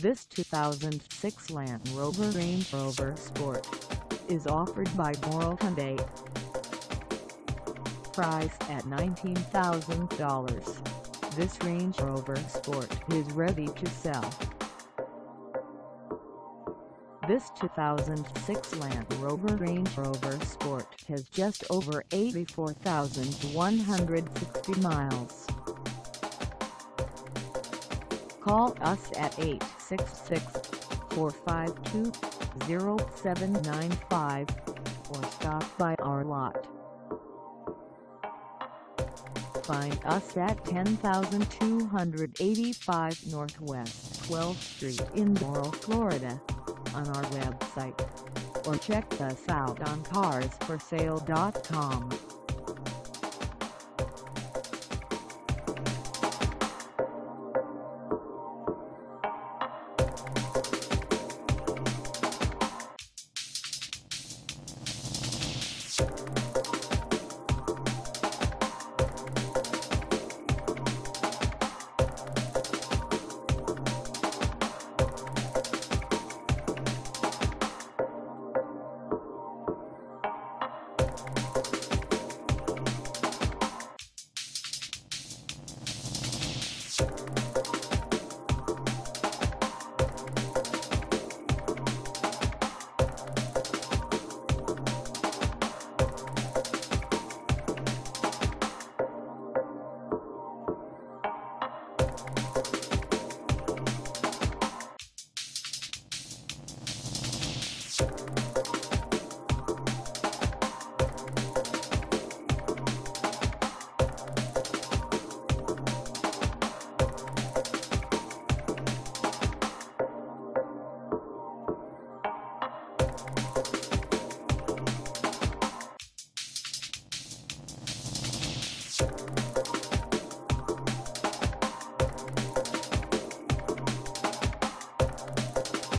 This 2006 Land Rover Range Rover Sport is offered by DORAL Hyundai. Priced at $19,000, this Range Rover Sport is ready to sell. This 2006 Land Rover Range Rover Sport has just over 84,160 miles. Call us at 866-452-0795 or stop by our lot. Find us at 10,285 Northwest 12th Street in Doral, Florida, on our website, or check us out on carsforsale.com. You